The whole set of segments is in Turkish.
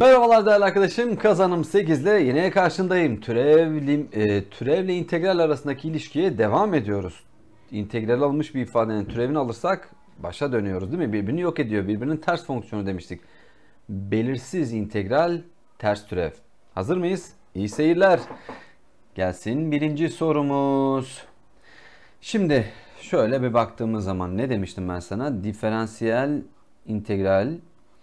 Merhabalar değerli arkadaşım. Kazanım 8 ile yine karşındayım. Türevle integral arasındaki ilişkiye devam ediyoruz. İntegral alınmış bir ifadenin türevini alırsak başa dönüyoruz değil mi? Birbirini yok ediyor. Birbirinin ters fonksiyonu demiştik. Belirsiz integral ters türev. Hazır mıyız? İyi seyirler. Gelsin birinci sorumuz. Şimdi şöyle bir baktığımız zaman ne demiştim ben sana? Diferansiyel integral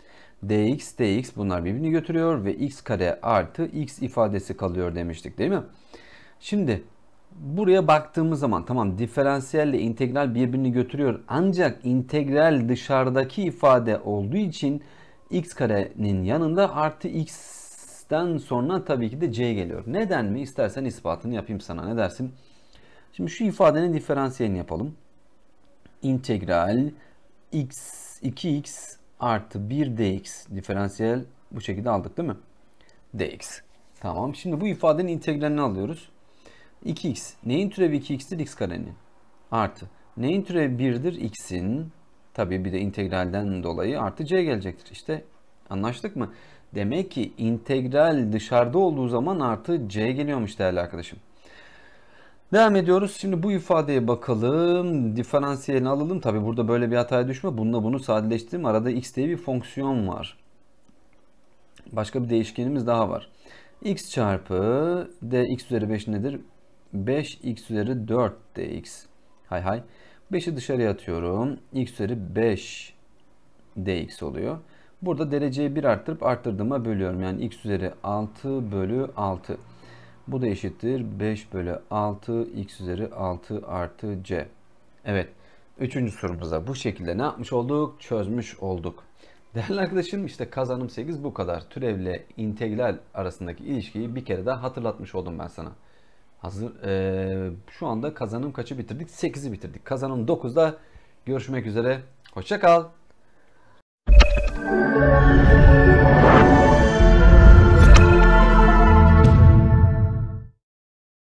dx bunlar birbirini götürüyor ve x kare artı x ifadesi kalıyor demiştik değil mi? Şimdi buraya baktığımız zaman tamam, diferansiyelle integral birbirini götürüyor, ancak integral dışarıdaki ifade olduğu için x karenin yanında artı x'ten sonra tabii ki de c geliyor. Neden mi? İstersen ispatını yapayım sana, ne dersin? Şimdi şu ifadenin diferansiyelini yapalım. İntegral x 2x artı 1 dx, diferansiyel bu şekilde aldık değil mi? Dx. Tamam. Şimdi bu ifadenin integralini alıyoruz. 2x. Neyin türevi 2x'tir? X karenin. Artı. Neyin türevi 1'dir? X'in. Tabii bir de integralden dolayı artı c gelecektir. İşte anlaştık mı? Demek ki integral dışarıda olduğu zaman artı c geliyormuş değerli arkadaşım. Devam ediyoruz. Şimdi bu ifadeye bakalım. Diferansiyelini alalım. Tabi burada böyle bir hataya düşme. Bununla bunu sadeleştirdim. Arada x diye bir fonksiyon var. Başka bir değişkenimiz daha var. X çarpı dx üzeri 5 nedir? 5x üzeri 4 dx. Hay hay. 5'i dışarıya atıyorum. X üzeri 5 dx oluyor. Burada dereceyi 1 arttırıp arttırdığıma bölüyorum. Yani x üzeri 6 bölü 6. Bu da eşittir 5 bölü 6 x üzeri 6 artı c. Evet. Üçüncü sorumuzda bu şekilde ne yapmış olduk? Çözmüş olduk. Değerli arkadaşım, işte kazanım 8 bu kadar. Türevle integral arasındaki ilişkiyi bir kere daha hatırlatmış oldum ben sana. Hazır. Şu anda kazanım kaçı bitirdik? 8'i bitirdik. Kazanım 9'da görüşmek üzere. Hoşça kal.